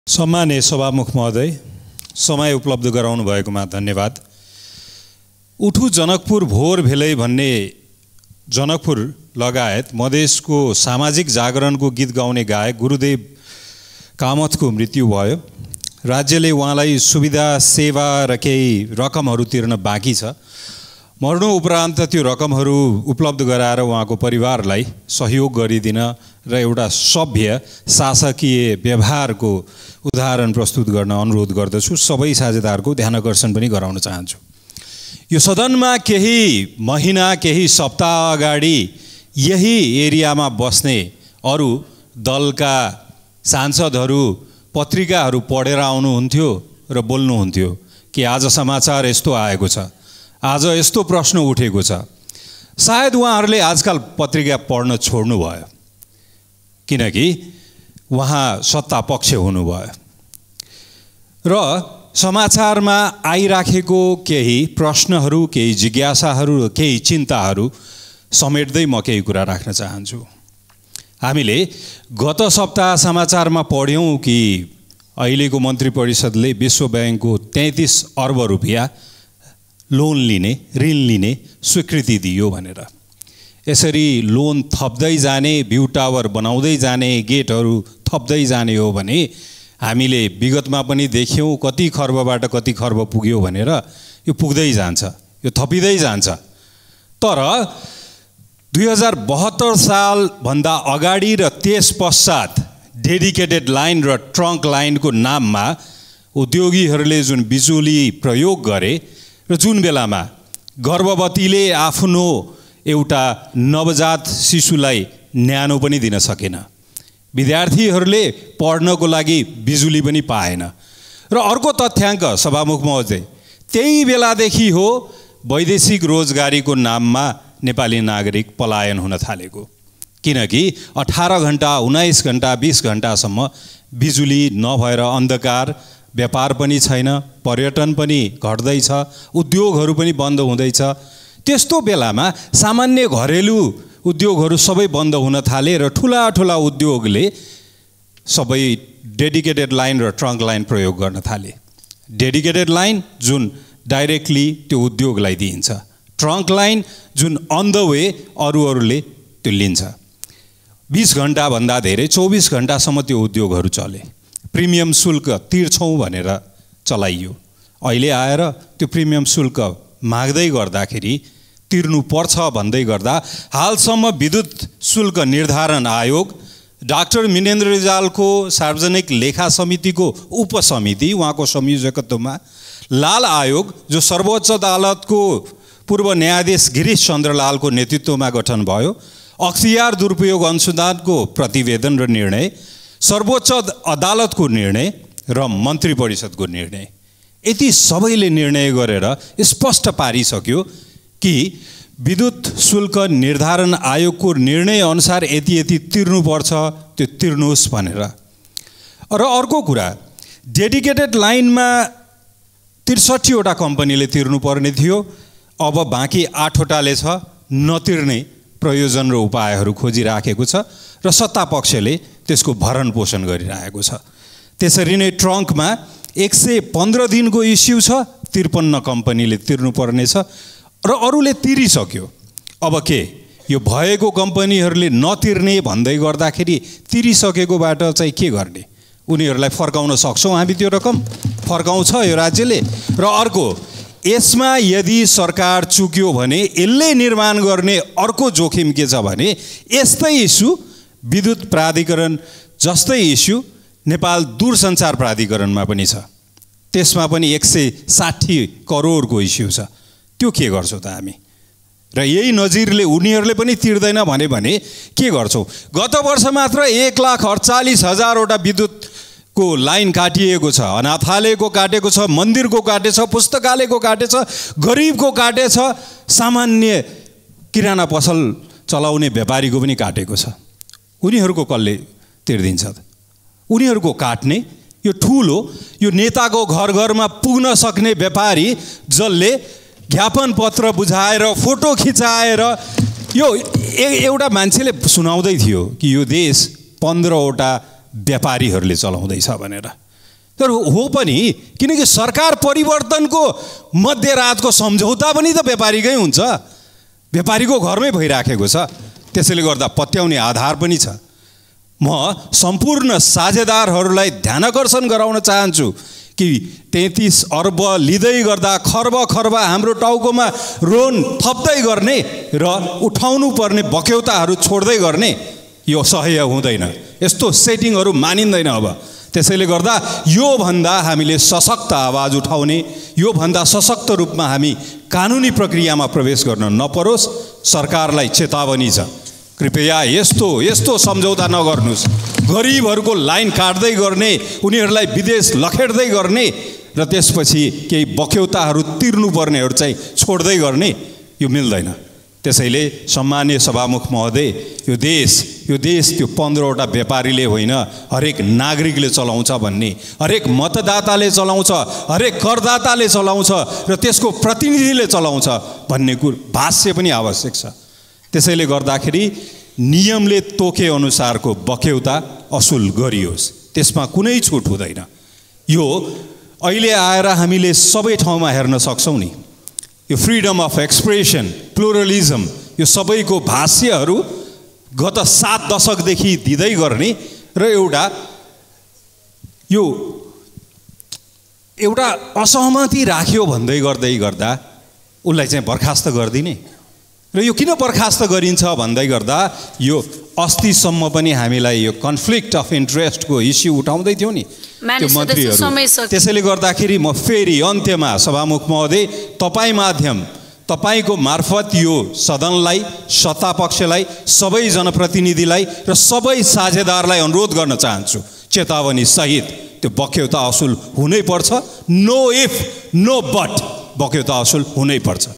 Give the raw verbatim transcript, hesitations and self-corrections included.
सम्माननीय सभामुख महोदय, समय उपलब्ध गराउनु भएकोमा धन्यवाद। उठु जनकपुर भोर भेलै भन्ने जनकपुर लगायत मधेसको सामाजिक जागरणको गीत गाउने गायक गुरुदेव कामतको मृत्यु भयो। राज्यले उहाँलाई सुविधा सेवा र केही रकमहरू तिर्न बाँकी छ। मर्नु उपरान्त त्यो रकमहरू उपलब्ध गराएर उहाँको परिवारलाई सहयोग गरिदिन र एउटा सभ्य शासकीय व्यवहारको उदाहरण प्रस्तुत गर्न अनुरोध गर्दछु। सबै साझेदारको ध्यानकर्षण पनि गराउन चाहन्छु। यो सदनमा केही महिना केही सप्ताह अगाडि यही एरियामा बस्ने अरू दलका सांसदहरू पत्रिकाहरू पढेर आउनुहुन्थ्यो र बोल्नुहुन्थ्यो कि आज समाचार यस्तो आएको छ, आज यस्तो प्रश्न उठेको छ। सायद उहाँहरूले आजकल पत्रिका पढ्न छोड्नु भयो, किनकि उहाँ सत्ता पक्ष हुनुभयो र समाचारमा आइराखेको केही प्रश्नहरू, केही जिज्ञासाहरू, केही चिन्ताहरू समेट्दै म केही कुरा राख्न चाहन्छु। हामीले गत सप्ताह समाचारमा पढ्यौँ कि अहिलेको मन्त्री परिषदले विश्व ब्याङ्कको तैँतिस अर्ब रुपियाँ लोन लिने, ऋण लिने स्वीकृति दियो भनेर। यसरी लोन थप्दै जाने, भ्यू टावर बनाउँदै जाने, गेटहरू थप्दै जाने हो भने हामीले विगतमा पनि देख्यौँ कति खर्बबाट कति खर्ब पुग्यो भनेर। यो पुग्दै जान्छ, यो थपिँदै जान्छ। तर दुई हजार बहत्तर सालभन्दा अगाडि र त्यस पश्चात डेडिकेटेड लाइन र ट्रङ्क लाइनको नाममा उद्योगीहरूले जुन बिजुली प्रयोग गरे र जुन बेलामा गर्भवतीले आफ्नो एउटा नवजात शिशुलाई न्यानो पनि दिन सकेन, विद्यार्थीहरूले पढ्नको लागि बिजुली पनि पाएन। र अर्को तथ्याङ्क सभामुख महोदय, त्यही बेलादेखि हो वैदेशिक रोजगारीको नाममा नेपाली नागरिक पलायन हुन थालेको। किनकि अठार घण्टा उन्नाइस घण्टा बिस घण्टासम्म बिजुली नभएर अन्धकार, व्यापार पनि छैन, पर्यटन पनि घट्दैछ, उद्योगहरू पनि बन्द हुँदैछ। त्यस्तो बेलामा सामान्य घरेलु उद्योगहरू सबै बन्द हुन थाले र ठुला ठुला उद्योगले सबै डेडिकेटेड लाइन र ट्रङ्क लाइन प्रयोग गर्न थाले। डेडिकेटेड लाइन जुन डाइरेक्टली त्यो उद्योगलाई दिइन्छ, ट्रङ्क लाइन जुन अन द वे अरू अरूले त्यो लिन्छ। बिस घण्टाभन्दा धेरै चौबिस घण्टासम्म त्यो उद्योगहरू चले। प्रिमियम शुल्क तिर्छौँ भनेर चलाइयो। अहिले आएर त्यो प्रिमियम शुल्क माग्दै गर्दाखेरि, तिर्नुपर्छ भन्दै गर्दा हालसम्म विद्युत शुल्क निर्धारण आयोग, डाक्टर मिनेन्द्र रिजालको सार्वजनिक लेखा समितिको उपसमिति उहाँको संयोजकत्वमा, लाल आयोग जो सर्वोच्च अदालतको पूर्व न्यायाधीश गिरीश चन्द्रलालको नेतृत्वमा गठन भयो, अख्तियार दुरुपयोग अनुसन्धानको प्रतिवेदन र निर्णय, सर्वोच्च अदालतको निर्णय र मन्त्री परिषदको निर्णय, यति सबैले निर्णय गरेर स्पष्ट पारिसक्यो कि विद्युत शुल्क निर्धारण आयोगको निर्णय अनुसार यति यति तिर्नुपर्छ, त्यो तिर्नुहोस् भनेर। र अर्को कुरा, डेडिकेटेड लाइनमा त्रिसठीवटा कम्पनीले तिर्नुपर्ने थियो, अब बाँकी आठवटाले छ नतिर्ने प्रयोजन र उपायहरू खोजिराखेको छ र सत्ता पक्षले त्यसको भरण पोषण गरिरहेको छ। त्यसरी नै ट्रङ्कमा एक सय पन्ध्र दिनको इस्यु छ, त्रिपन्न कम्पनीले तिर्नुपर्ने छ र अरूले तिरिसक्यो। अब के यो भएको कम्पनीहरूले नतिर्ने भन्दै गर्दाखेरि तिरिसकेकोबाट चाहिँ के गर्ने? उनीहरूलाई फर्काउन सक्छौँ हामी? त्यो रकम फर्काउँछ यो राज्यले? र अर्को, यसमा यदि सरकार चुक्यो भने यसले निर्माण गर्ने अर्को जोखिम के छ भने यस्तै इस्यु विद्युत प्राधिकरण जस्तै इस्यु नेपाल दूरसञ्चार प्राधिकरणमा पनि छ। त्यसमा पनि एक सय साठी करोडको इस्यु छ। त्यो के गर्छौँ त हामी? र यही नजिरले उनीहरूले पनि तिर्दैन भने भने के गर्छौँ? गत वर्ष मात्र एक लाख अडचालिस हजारवटा विद्युतको लाइन काटिएको छ। अनाथालयको काटेको छ, मन्दिरको काटेछ, पुस्तकालयको काटेछ, गरिबको काटेछ, सामान्य किराना पसल चलाउने व्यापारीको पनि काटेको छ। उनीहरूको कसले तिर्दिन्छ त? उनीहरूको काट्ने यो ठुलो, यो नेताको घर घरमा पुग्न सक्ने व्यापारी जसले ज्ञापन पत्र बुझाएर फोटो खिचाएर, यो एउटा मान्छेले सुनाउँदै थियो कि यो देश पन्ध्रवटा व्यापारीहरूले चलाउँदैछ भनेर। तर हो पनि, किनकि सरकार परिवर्तनको मध्यरातको सम्झौता पनि त व्यापारीकै हुन्छ, व्यापारीको घरमै भइराखेको छ। त्यसैले गर्दा पत्याउने आधार पनि छ। म सम्पूर्ण साझेदारहरूलाई ध्यानाकर्षण गराउन चाहन्छु कि तैँतिस अर्ब लिँदै गर्दा खर्ब खर्ब हाम्रो टाउकोमा रोन थप्दै गर्ने र उठाउनु पर्ने बक्यौताहरू छोड्दै गर्ने यो सह्य हुँदैन। यस्तो सेटिङहरू मानिँदैन अब। त्यसैले गर्दा यो भन्दा हामीले सशक्त आवाज उठाउने, यो भन्दा सशक्त रूपमा हामी कानुनी प्रक्रियामा प्रवेश गर्न नपरोस्, सरकारलाई चेतावनी छ। कृपया यस्तो यस्तो सम्झौता नगर्नुहोस्। गरिबहरूको लाइन काट्दै गर्ने, उनीहरूलाई विदेश लखेड्दै गर्ने र त्यसपछि केही बक्यौताहरू तिर्नुपर्नेहरू चाहिँ छोड्दै गर्ने, यो मिल्दैन। त्यसैले सम्मानीय सभामुख महोदय, यो देश यो देश त्यो पन्ध्रवटा व्यापारीले होइन, हरेक नागरिकले चलाउँछ भन्ने, हरेक मतदाताले चलाउँछ, हरेक करदाताले चलाउँछ र त्यसको प्रतिनिधिले चलाउँछ भन्ने कुरो भाष्य पनि आवश्यक छ। त्यसैले गर्दाखेरि नियमले तोके अनुसारको बक्यौता असुल गरियोस्, त्यसमा कुनै छुट हुँदैन। यो अहिले आएर हामीले सबै ठाउँमा हेर्न सक्छौँ नि, यो फ्रिडम अफ एक्सप्रेसन, प्लुरलिजम, यो सबैको भाष्यहरू गत सात दशकदेखि दिँदै गर्ने र एउटा यो एउटा असहमति राख्यो भन्दै गर्दै गर्दा उसलाई चाहिँ बर्खास्त गरिदिने र यो किन बर्खास्त गरिन्छ भन्दै गर्दा यो अस्तिसम्म पनि हामीलाई यो कन्फ्लिक्ट अफ इन्ट्रेस्टको इस्यु उठाउँदै थियो नि त्यो मन्त्रीहरू। त्यसैले गर्दाखेरि म फेरि अन्त्यमा सभामुख महोदय, तपाईँ माध्यम तपाईको मार्फत यो सदनलाई, सत्तापक्षलाई, सबै जनप्रतिनिधिलाई र सबै साझेदारलाई अनुरोध गर्न चाहन्छु, चेतावनी सहित त्यो बक्यौता असुल हुनै पर्छ। नो इफ नो बट, बक्यौता असुल हुनै पर्छ।